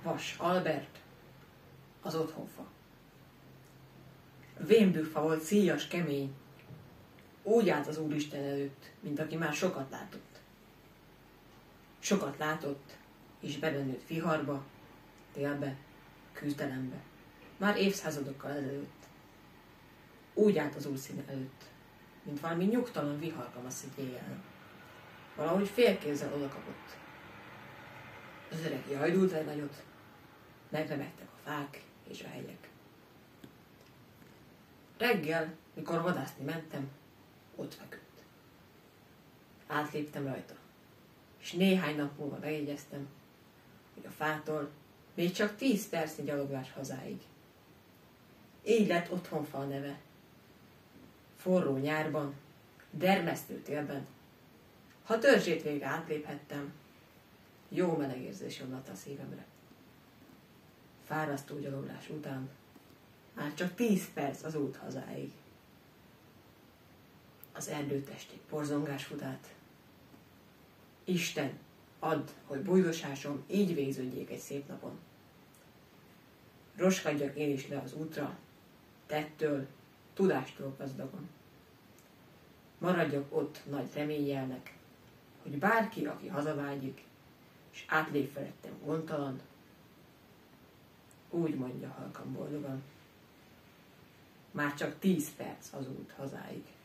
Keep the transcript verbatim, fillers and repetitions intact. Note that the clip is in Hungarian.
Vas Albert, az otthonfa. Vénbükfa volt szíjas, kemény, úgy állt az Úristen előtt, mint aki már sokat látott. Sokat látott, és belenőtt viharba, télbe, küzdelembe, már évszázadokkal ezelőtt. Úgy állt az Úr színe előtt, mint valami nyugtalan viharkamasz egy éjjel. Valahogy félkézzel odakapott. Az öreg jajdult egy nagyot, megremegtek a fák és a hegyek. Reggel, mikor vadászni mentem, ott feküdt. Átléptem rajta, és néhány nap múlva megjegyeztem, hogy a fától még csak tíz percnyi gyaloglás hazáig. Így lett otthonfa a neve. Forró nyárban, dermesztő télben, ha törzsét végre átléphettem, jó meleg érzés jönne a szívemre. Fárasztó gyaloglás után már csak tíz perc az út hazáig. Az erdőtesték porzongás futát. Isten, add, hogy bújdosásom így végződjék egy szép napon. Roskadjak én is le az útra, tettől, tudástól gazdagon. Maradjak ott nagy reményjelnek, hogy bárki, aki hazavágyik, és átlép felettem gondtalan, úgy mondja halkan boldogan. Már csak tíz perc az út hazáig.